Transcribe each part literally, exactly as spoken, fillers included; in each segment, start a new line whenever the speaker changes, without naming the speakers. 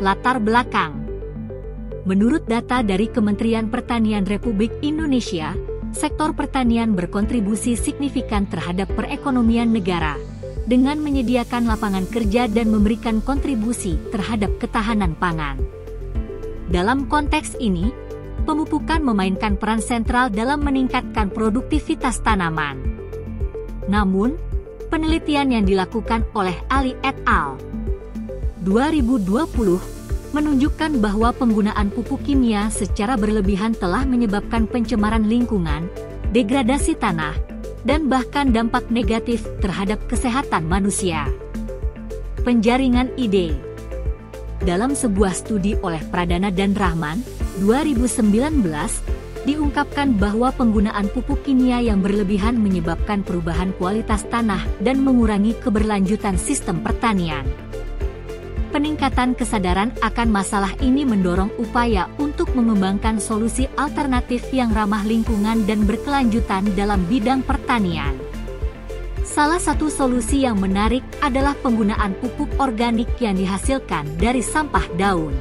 Latar belakang. Menurut data dari Kementerian Pertanian Republik Indonesia, sektor pertanian berkontribusi signifikan terhadap perekonomian negara, dengan menyediakan lapangan kerja dan memberikan kontribusi terhadap ketahanan pangan. Dalam konteks ini, pemupukan memainkan peran sentral dalam meningkatkan produktivitas tanaman. Namun, penelitian yang dilakukan oleh Ali et al. dua ribu dua puluh menunjukkan bahwa penggunaan pupuk kimia secara berlebihan telah menyebabkan pencemaran lingkungan, degradasi tanah, dan bahkan dampak negatif terhadap kesehatan manusia. Penjaringan ide. Dalam sebuah studi oleh Pradana dan Rahman, dua ribu sembilan belas, diungkapkan bahwa penggunaan pupuk kimia yang berlebihan menyebabkan perubahan kualitas tanah dan mengurangi keberlanjutan sistem pertanian. Peningkatan kesadaran akan masalah ini mendorong upaya untuk mengembangkan solusi alternatif yang ramah lingkungan dan berkelanjutan dalam bidang pertanian. Salah satu solusi yang menarik adalah penggunaan pupuk organik yang dihasilkan dari sampah daun.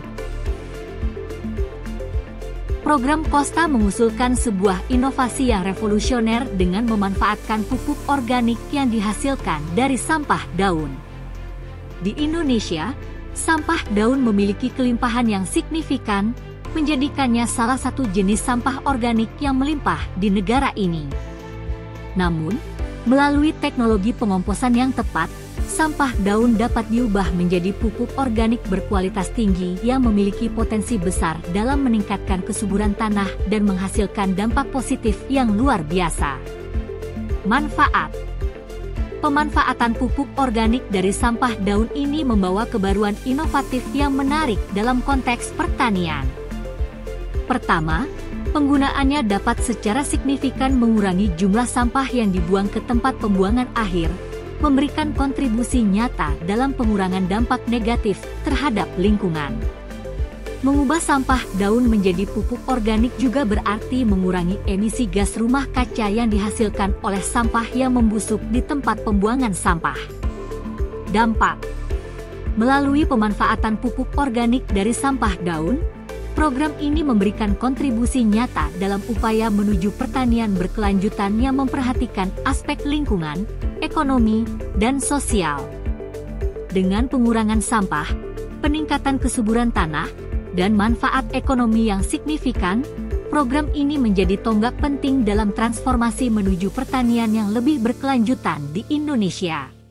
Program Kosta mengusulkan sebuah inovasi yang revolusioner dengan memanfaatkan pupuk organik yang dihasilkan dari sampah daun. Di Indonesia, sampah daun memiliki kelimpahan yang signifikan, menjadikannya salah satu jenis sampah organik yang melimpah di negara ini. Namun, melalui teknologi pengomposan yang tepat, sampah daun dapat diubah menjadi pupuk organik berkualitas tinggi yang memiliki potensi besar dalam meningkatkan kesuburan tanah dan menghasilkan dampak positif yang luar biasa. Manfaat. Pemanfaatan pupuk organik dari sampah daun ini membawa kebaruan inovatif yang menarik dalam konteks pertanian. Pertama, penggunaannya dapat secara signifikan mengurangi jumlah sampah yang dibuang ke tempat pembuangan akhir, memberikan kontribusi nyata dalam pengurangan dampak negatif terhadap lingkungan. Mengubah sampah daun menjadi pupuk organik juga berarti mengurangi emisi gas rumah kaca yang dihasilkan oleh sampah yang membusuk di tempat pembuangan sampah. Dampak. Melalui pemanfaatan pupuk organik dari sampah daun, program ini memberikan kontribusi nyata dalam upaya menuju pertanian berkelanjutan yang memperhatikan aspek lingkungan, ekonomi, dan sosial. Dengan pengurangan sampah, peningkatan kesuburan tanah, dan manfaat ekonomi yang signifikan, program ini menjadi tonggak penting dalam transformasi menuju pertanian yang lebih berkelanjutan di Indonesia.